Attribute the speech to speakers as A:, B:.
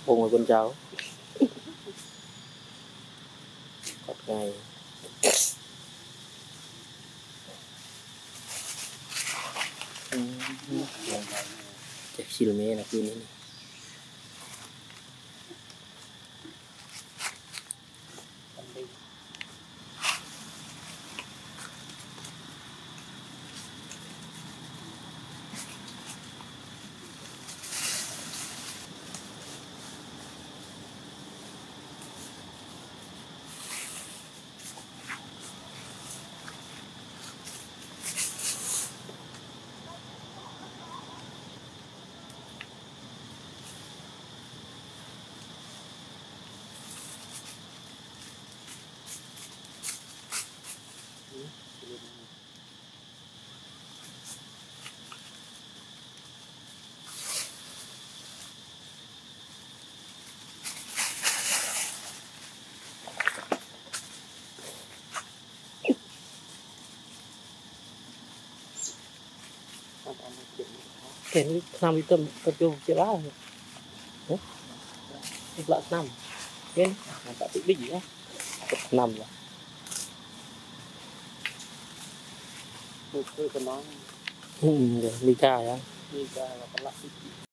A: bông ở con cháu cọt ngày chắc xìu mẹ là kia này cái năm tâm tập trung chế bá rồi lại năm cái tại bị gì á năm rồi
B: tôi còn nói
A: đi ca á
B: đi ra là có lại